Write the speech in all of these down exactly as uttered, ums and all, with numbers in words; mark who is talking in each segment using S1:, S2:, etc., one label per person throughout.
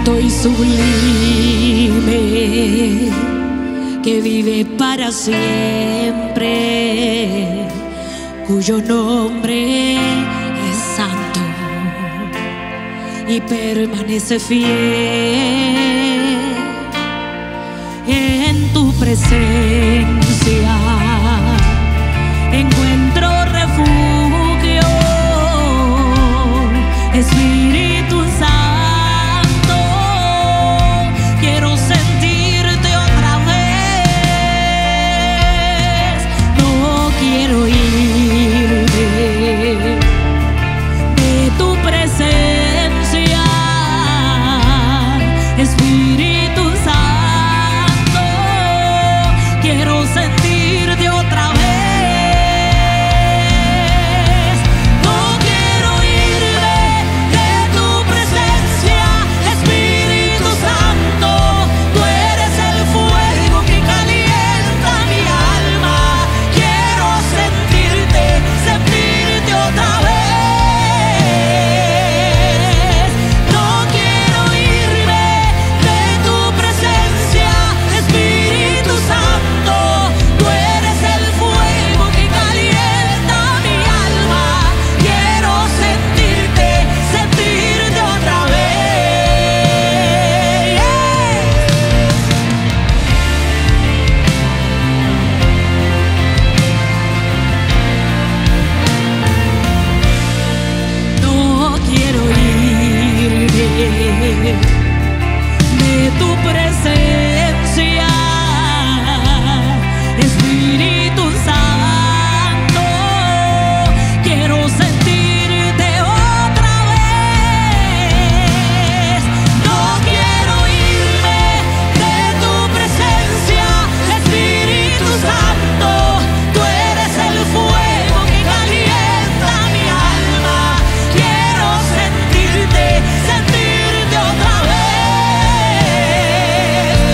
S1: y sublime que vive para siempre, cuyo nombre es santo y permanece fiel. En tu presencia encuentro refugio, Espíritu Santo, quiero sentirte otra vez. No quiero irme de tu presencia, Espíritu Santo, quiero sentirte otra vez. No quiero irme de tu presencia, Espíritu Santo, tú eres el fuego que calienta mi alma. Quiero sentirte, sentirte otra vez. No quiero irme de tu presencia, Espíritu Santo, tú eres el fuego que calienta mi alma. Quiero sentirte, sentirte otra vez. No quiero irme de tu presencia, Espíritu Santo, quiero sentirte otra vez. No quiero irme de tu presencia, Espíritu Santo, tú eres el fuego que calienta mi alma. Quiero sentirte, sentirte otra vez.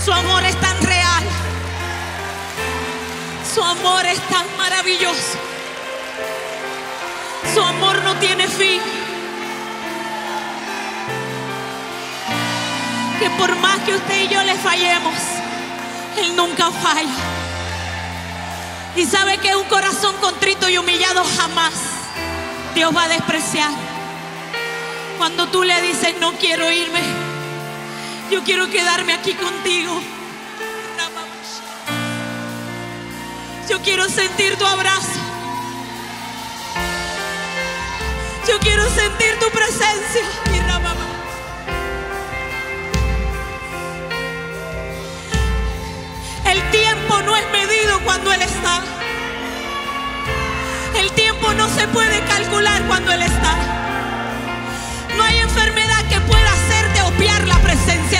S1: Su amor es tan real. Su amor es tan maravilloso. Su amor no tiene fin. Que por más que usted y yo le fallemos, Él nunca falla. Y sabe que un corazón contrito y humillado jamás Dios va a despreciar. Cuando tú le dices: no quiero irme, yo quiero quedarme aquí contigo. Yo quiero sentir tu abrazo. Yo quiero sentir tu presencia. El tiempo no es medido cuando Él está. El tiempo no se puede calcular cuando Él está. No hay enfermedad que pueda hacerte obviar la presencia